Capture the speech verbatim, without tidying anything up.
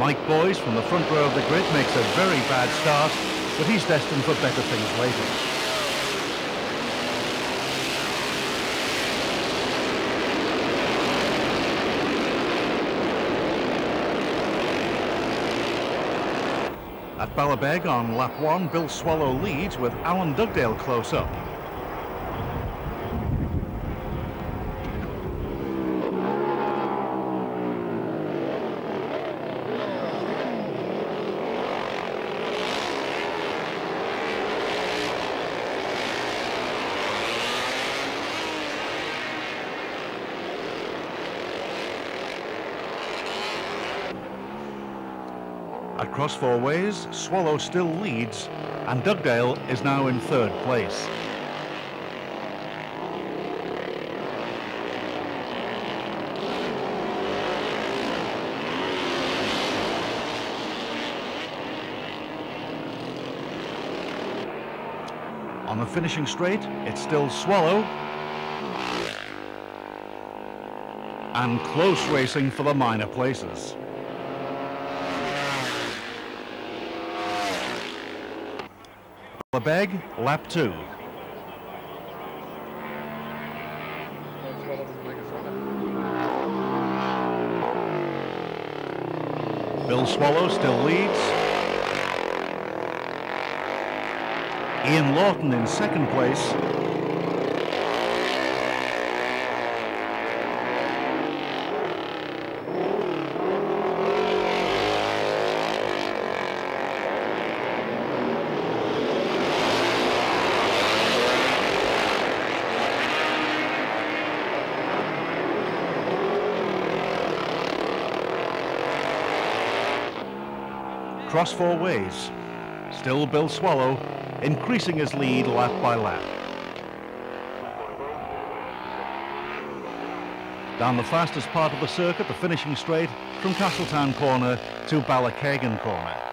Mike Booys from the front row of the grid makes a very bad start, but he's destined for better things later. At Ballabeg on lap one, Bill Swallow leads with Alan Dugdale close up. At cross four ways, Swallow still leads, and Dugdale is now in third place. On the finishing straight, it's still Swallow, and close racing for the minor places. Ballabeg, lap two. Bill Swallow still leads. Ian Lawton in second place. Cross four ways. Still Bill Swallow, increasing his lead lap by lap. Down the fastest part of the circuit, the finishing straight, from Castletown corner to Ballakegan corner.